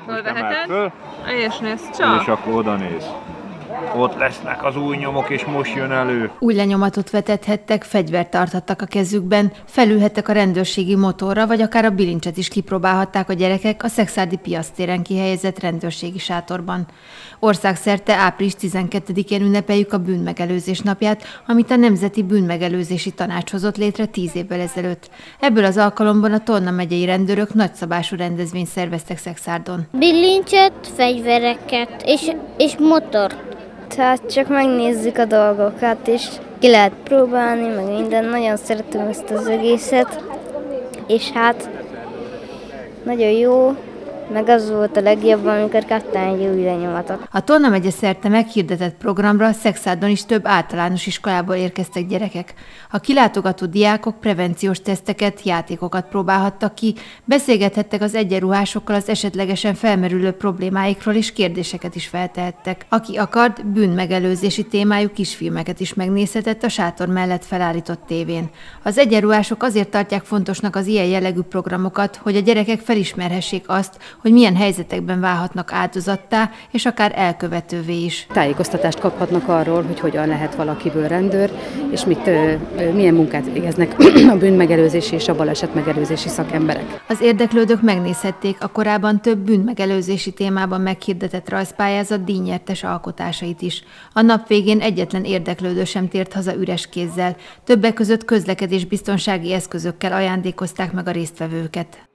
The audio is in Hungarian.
Most emeld föl, és nézd csak. és akkor oda néz. Ott lesznek az új nyomok, és most jön elő. Új lenyomatot vetethettek, fegyvert tarthattak a kezükben, felülhettek a rendőrségi motorra, vagy akár a bilincset is kipróbálhatták a gyerekek a szekszárdi piactéren kihelyezett rendőrségi sátorban. Országszerte április 12-én ünnepeljük a bűnmegelőzés napját, amit a Nemzeti Bűnmegelőzési Tanács hozott létre 10 évvel ezelőtt. Ebből az alkalomból a Tolna megyei rendőrök nagyszabású rendezvényt szerveztek Szekszárdon. Bilincset, fegyvereket és motort. Tehát csak megnézzük a dolgokat, és ki lehet próbálni, meg minden. Nagyon szeretem ezt az egészet, és hát nagyon jó, meg az volt a legjobb, amikor kaptam egy új lenyomatot. A Tolna megye szerte meghirdetett programra Szekszárdon is több általános iskolából érkeztek gyerekek. A kilátogató diákok prevenciós teszteket, játékokat próbálhattak ki, beszélgethettek az egyenruhásokkal az esetlegesen felmerülő problémáikról, és kérdéseket is feltehettek. Aki akart, bűnmegelőzési témájú kisfilmeket is megnézhetett a sátor mellett felállított tévén. Az egyenruhások azért tartják fontosnak az ilyen jellegű programokat, hogy a gyerekek felismerhessék azt, hogy milyen helyzetekben válhatnak áldozattá, és akár elkövetővé is. Tájékoztatást kaphatnak arról, hogy hogyan lehet valakiből rendőr, és milyen munkát végeznek a bűnmegelőzési és a balesetmegelőzési szakemberek. Az érdeklődők megnézhették a korábban több bűnmegelőzési témában meghirdetett rajzpályázat díjnyertes alkotásait is. A nap végén egyetlen érdeklődő sem tért haza üres kézzel, többek között közlekedésbiztonsági eszközökkel ajándékozták meg a résztvevőket.